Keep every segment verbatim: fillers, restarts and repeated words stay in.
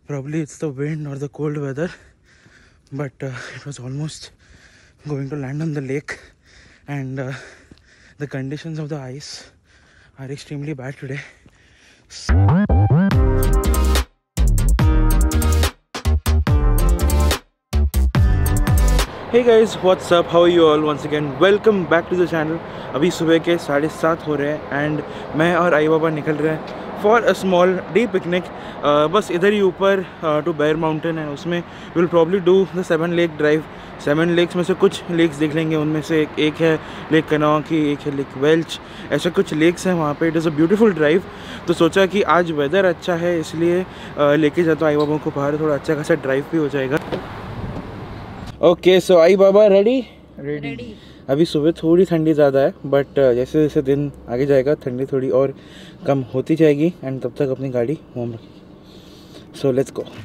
Probably it's the wind or the cold weather, but uh, it was almost going to land on the lake, and uh, the conditions of the ice are extremely bad today. Hey guys, what's up? How are you all? Once again, welcome back to the channel. अभी सुबह के साढ़े सात हो रहे हैं and मैं और आई बाबा निकल रहे हैं for a small day picnic. बस इधर ही ऊपर टू बेयर माउंटेन है, उसमें will probably do the seven lake drive. Seven lakes में से कुछ लेक्स देख लेंगे. उनमें से एक, एक है लेक कनॉ की, एक है लेक वेल्च. ऐसे कुछ लेक्स हैं वहाँ पे. It is a beautiful drive. तो सोचा कि आज वेदर अच्छा है इसलिए uh, लेके जाता हूँ आई बाबा को बाहर. थोड़ा अच्छा खासा ड्राइव भी हो जाएगा. ओके सो आई बाबा रेडी रेडी. अभी सुबह थोड़ी ठंडी ज़्यादा है, बट जैसे जैसे दिन आगे जाएगा ठंडी थोड़ी और कम होती जाएगी एंड तब तक अपनी गाड़ी वार्म रखेगी. So let's go.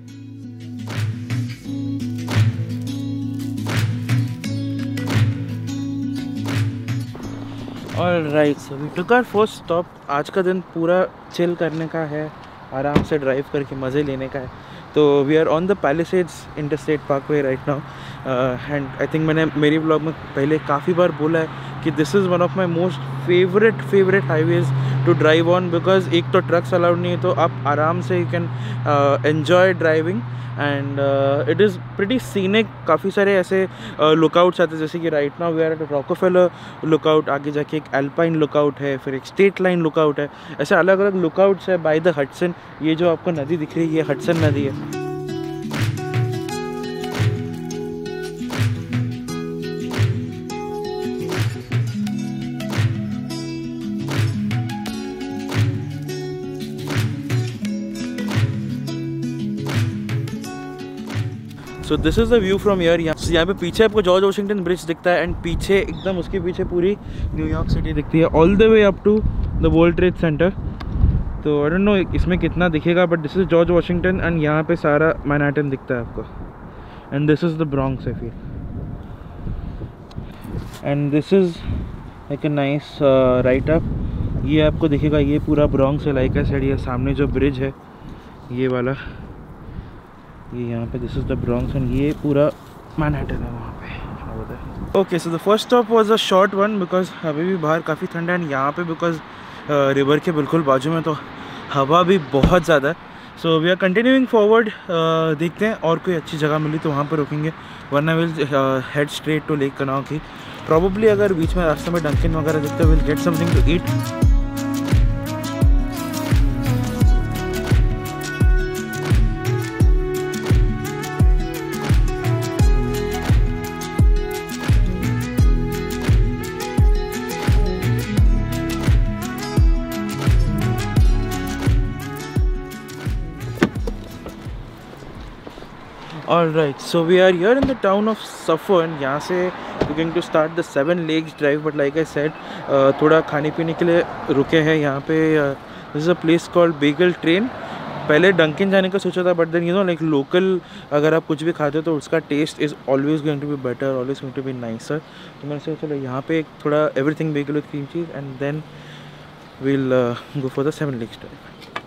Alright, so we took our first stop. आज का दिन पूरा चिल करने का है, आराम से ड्राइव करके मज़े लेने का है. तो we are on the Palisades Interstate Parkway right now. And I think मैंने मेरी ब्लॉग में पहले काफ़ी बार बोला है कि this is one of my most favourite favourite highways to drive on, because एक तो ट्रक्स अलाउड नहीं है, तो आप आराम से you can enjoy driving and it is pretty scenic. काफ़ी सारे ऐसे लुकआउट्स uh, आते हैं, जैसे कि right now we are at Rockefeller lookout. आगे जाके एक एल्पाइन लुकआउट है, फिर एक स्टेट लाइन लुकआउट है. ऐसे अलग अलग लुकआउट्स है बाय द हडसन. ये जो आपको नदी दिख रही है ये हडसन नदी है. So this is the view from here. यहाँ यहाँ पे पीछे आपको जॉर्ज वॉशिंगटन ब्रिज दिखता है एंड पीछे एकदम उसके पीछे पूरी न्यूयॉर्क सिटी दिखती है all the way up to the World Trade Center. तो आई डोंट नो इसमें कितना दिखेगा, but this is George Washington and यहाँ पे सारा मैनहट्टन दिखता है आपको. And this is the Bronx I feel. And this is like a nice right up. ये आपको दिखेगा, ये पूरा ब्रॉन्क्स है लाइक आई सेड. ये सामने जो ब्रिज है ये वाला, ये यहाँ पे this is the Bronx and ये पूरा मैनहट्टन है वहाँ पे. Okay, so the first stop was a short one because अभी भी बाहर काफ़ी ठंडा है. यहाँ पे बिकॉज रिवर के बिल्कुल बाजू में तो हवा भी बहुत ज़्यादा है. So we are continuing forward. देखते हैं और कोई अच्छी जगह मिली तो वहाँ पर रुकेंगे, वरना will head straight to Lake Kanawauke. Probably अगर बीच में रास्ते में डंकिन वगैरह दिखते will get something to eat. Alright, so we are here in the town of Suffern. यहाँ से we're going to start the seven lakes drive, but like I said, uh, थोड़ा खाने पीने के लिए रुके हैं यहाँ पे. This is a place called Bagel Train. पहले डंकिन जाने का सोचा था, but then you know like local अगर आप कुछ भी खाते हो तो उसका taste is always going to be better, always going to be nicer. तो मैंने सोचा चलो यहाँ पे थोड़ा everything bagel with cream cheese and then we'll uh, go for the seven lakes drive.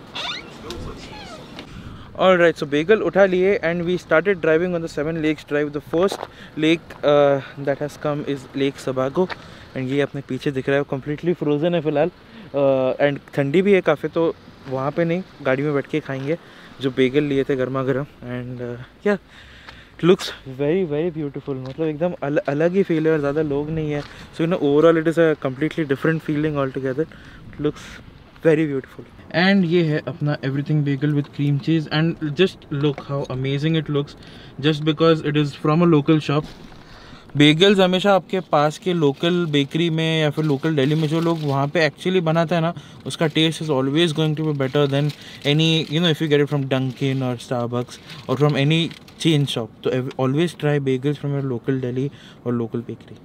Alright, so bagel उठा लिए and we started driving on the seven lakes drive. The first lake uh, that has come is Lake Sebago and ये अपने पीछे दिख रहा है, completely frozen है फिलहाल एंड uh, ठंडी भी है काफ़ी. तो वहाँ पे नहीं, गाड़ी में बैठ के खाएंगे जो बेगल लिए थे गर्मा गर्म. And yeah it looks very very beautiful. मतलब एकदम अल, अलग ही फील है और ज़्यादा लोग नहीं है. So you know overall it is a completely different feeling all together. It looks very beautiful. And ये है अपना everything bagel with cream cheese and just look how amazing it looks just because it is from a local shop. Bagels हमेशा आपके पास के local bakery में या फिर local Delhi में जो लोग वहाँ पे एक्चुअली बनाते हैं ना, उसका taste is always going to be better than any you know if you get it from Dunkin और स्टारबक्स और फ्रॉम एनी चेन शॉप. तो always try bagels from your local deli और लोकल बेकरी.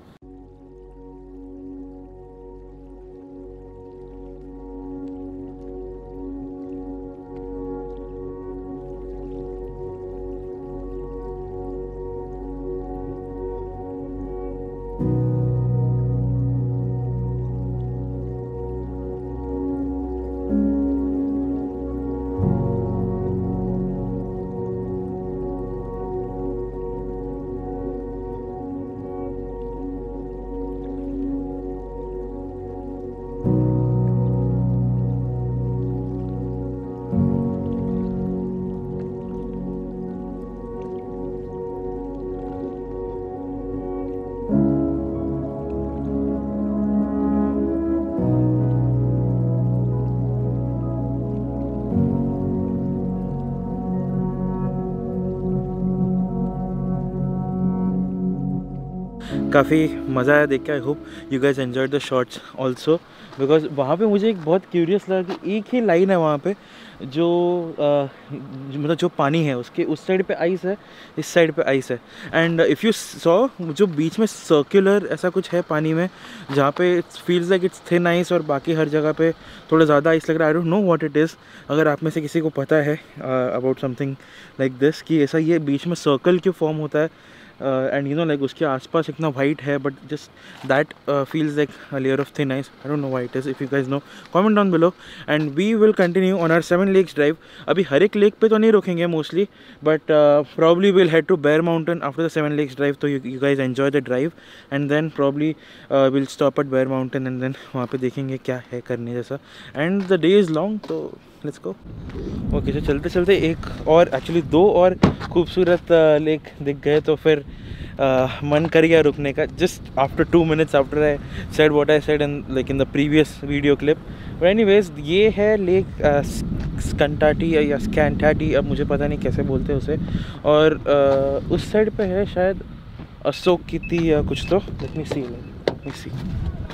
काफ़ी मज़ा आया देख के। I hope you guys enjoyed the shots also, because वहाँ पे मुझे एक बहुत क्यूरियस लगा कि एक ही लाइन है वहाँ पे जो uh, मतलब जो पानी है उसके उस साइड पे आइस है, इस साइड पे आइस है। एंड इफ़ यू सॉ जो बीच में सर्कुलर ऐसा कुछ है पानी में जहाँ पे it's feels like it's thin ice और बाकी हर जगह पे थोड़ा ज़्यादा आइस लग रहा है। I don't know what it is. अगर आप में से किसी को पता है अबाउट समथिंग लाइक दिस कि ऐसा ये बीच में सर्कल क्यों फॉर्म होता है एंड यू नो लाइक उसके आसपास इतना वाइट है but just that feels like a layer of thin ice. I don't know why it is. If you guys know comment down below and we will continue on our Seven Lakes Drive. अभी हर एक lake पे तो नहीं रुकेंगे mostly, but probably will head to Bear Mountain after the Seven Lakes Drive. तो you guys enjoy the drive and then probably will stop at bear mountain and then वहाँ पे देखेंगे क्या है करने जैसा। And the day is long, तो let's go. Okay, तो चलते चलते एक और एक्चुअली दो और खूबसूरत लेक दिख गए, तो फिर uh, मन कर गया रुकने का। Just after two minutes after I said what I said in like in the previous video clip. But anyways ये है लेक स्कंटाटी या स्कैंटाटी, अब मुझे पता नहीं कैसे बोलते हैं उसे। और uh, उस साइड पे है शायद असोकिति या कुछ, तो लेट मी सी लेट मी सी।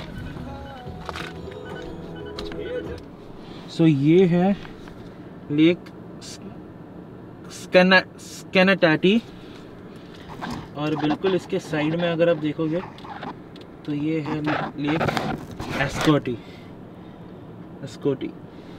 सो ये है लेक स्कैनाटाटी और बिल्कुल इसके साइड में अगर आप देखोगे तो ये है लेक एस्कोटी एस्कोटी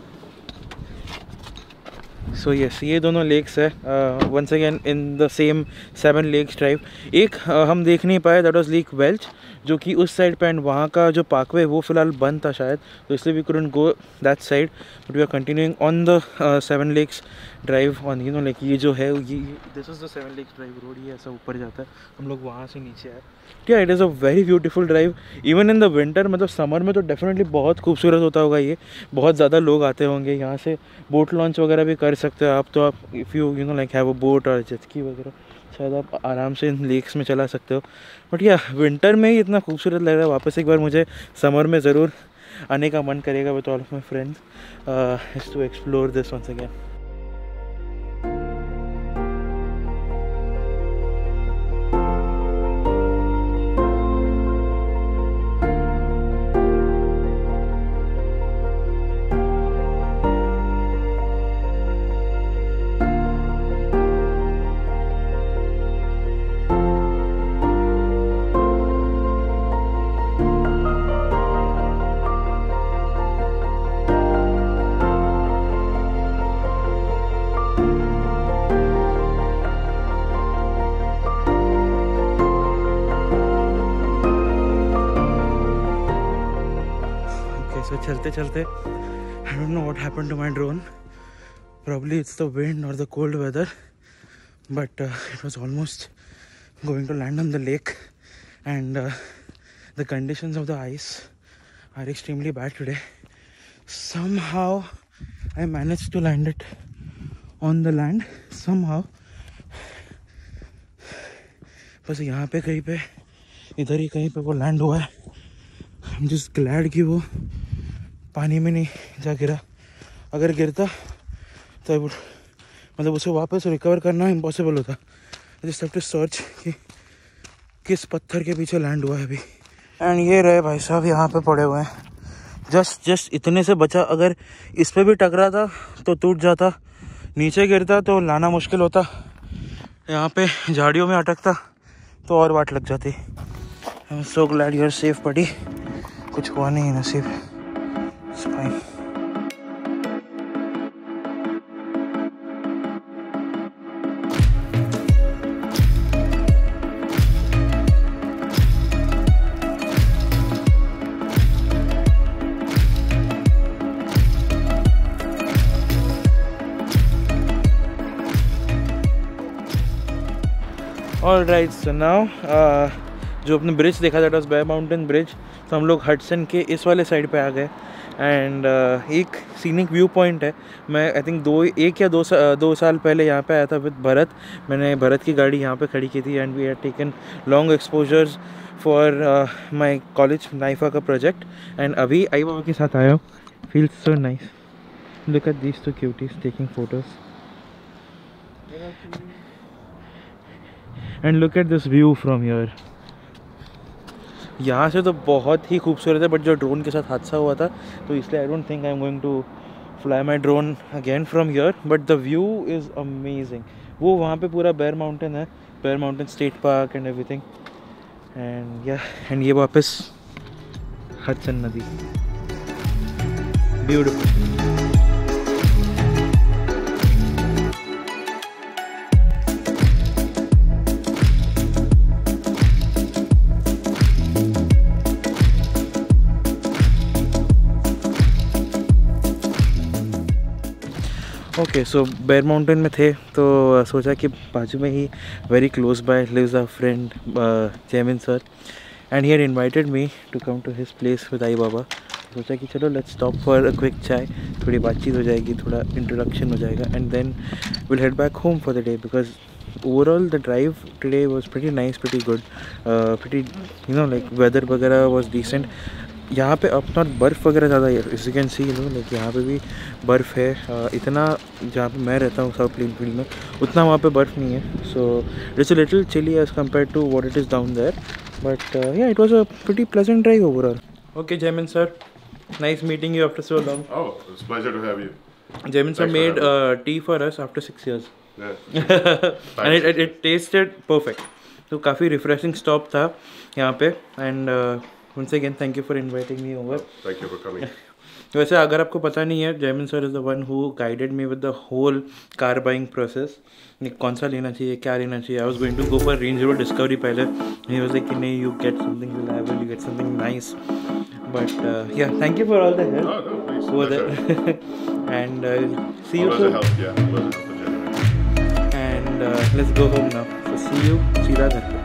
सो यस, ये दोनों लेक्स है once again in the same Seven Lakes Drive. एक uh, हम देख नहीं पाए, दैट वाज लेक वेल्च जो कि उस साइड पे, एंड वहाँ का जो पार्कवे वो फिलहाल बंद था शायद, तो इसलिए we couldn't go that side. But we are continuing on the Seven Lakes Drive on you know like ये जो है ये this is the Seven Lakes Drive road. ये ऐसा ऊपर जाता है, हम लोग वहाँ से नीचे आए। क्या it is a very beautiful drive even in the winter. मतलब समर में तो डेफिनेटली बहुत खूबसूरत होता होगा ये, बहुत ज़्यादा लोग आते होंगे। यहाँ से बोट लॉन्च वगैरह भी कर सकते हो आप, तो आप if you you know like have a boat और जेटस्की वगैरह शायद आप आराम से इन लेक्स में चला सकते हो। बट या विंटर में ही इतना खूबसूरत लग रहा है, वापस एक बार मुझे समर में ज़रूर आने का मन करेगा with all of my friends to explore this once again. So चलते चलते I don't know what happened to my drone. Probably it's the wind or the cold weather, but uh, it was almost going to land on the lake, and uh, the conditions of the ice are extremely bad today. Somehow I managed to land it on the land somehow. बस यहाँ पे कहीं पे इधर ही कहीं पे वो land हुआ है। I'm just glad कि वो पानी में नहीं जा गिरा। अगर गिरता तो वो मतलब उसे वापस रिकवर करना इम्पॉसिबल होता। जस्ट हैव टू सर्च कि किस पत्थर के पीछे लैंड हुआ है अभी। एंड ये रहे भाई साहब यहाँ पे पड़े हुए हैं। जस्ट जस्ट इतने से बचा, अगर इस पे भी टकरा था तो टूट जाता, नीचे गिरता तो लाना मुश्किल होता, यहाँ पे झाड़ियों में अटकता तो और वाट लग जाती। I am so glad you are safe buddy. कुछ हुआ नहीं नसीब। It's fine. All right, so now uh, जो अपने ब्रिज देखा था बेयर माउंटेन ब्रिज, तो हम लोग हडसन के इस वाले साइड पे आ गए। एंड uh, एक सीनिक व्यू पॉइंट है। मैं आई थिंक दो एक या दो सा, दो साल पहले यहाँ पे आया था विद भरत। मैंने भरत की गाड़ी यहाँ पे खड़ी की थी and we had taken long exposures for my college नाइफा का प्रोजेक्ट। एंड अभी आई बाबा के साथ आया हूँ। Feels so nice. Look at these two cuties taking photos and look at this view from here. यहाँ से तो बहुत ही खूबसूरत है, बट जो ड्रोन के साथ हादसा हुआ था तो इसलिए I don't think I am going to fly my drone again from here, but the view is amazing. वो वहाँ पे पूरा बेयर माउंटेन है, Bear Mountain State Park and everything, and yeah and ये वापस हडसन नदी, beautiful. Okay, so Bear Mountain में थे तो सोचा कि बाजू में ही very close by lives a friend Jaymin sir, and he had invited me to come to his place with आई बाबा। सोचा कि चलो let's stop for a quick chai, थोड़ी बातचीत हो जाएगी, थोड़ा इंट्रोडक्शन हो जाएगा, and then will head back home for the day because overall the drive today was pretty nice, pretty good, pretty you know like weather वगैरह वाज डिसेंट। यहाँ पे अब नॉट बर्फ़ वगैरह ज़्यादा है, इस you can see you know like यहाँ पे भी बर्फ़ है, uh, इतना जहाँ पे मैं रहता हूँ साउथ प्लेन फील्ड में उतना वहाँ पे बर्फ़ नहीं है, so it's a little chilly as compare to what it is down there, but yeah it was a pretty pleasant drive overall. Okay Jaymin sir, nice meeting you after so long. Oh, it's a pleasure to have you. Jaymin sir made uh, tea for us after six years. Yeah. And it, it, it tasted perfect. तो काफ़ी refreshing stop था यहाँ पे, and once again thank you for inviting me over. Thank you for coming. वैसे अगर आपको पता नहीं है, Jaymin sir is the one who guided me with the whole car buying process, कौन सा लेना चाहिए, क्या लेना चाहिए। I was going to go for Range Rover Discovery पहले, ही वाज लाइक कि नहीं, you get something reliable, you get something nice, but yeah thank you for all the help over there, and see you soon, and let's go home now, so see you सीधा घर।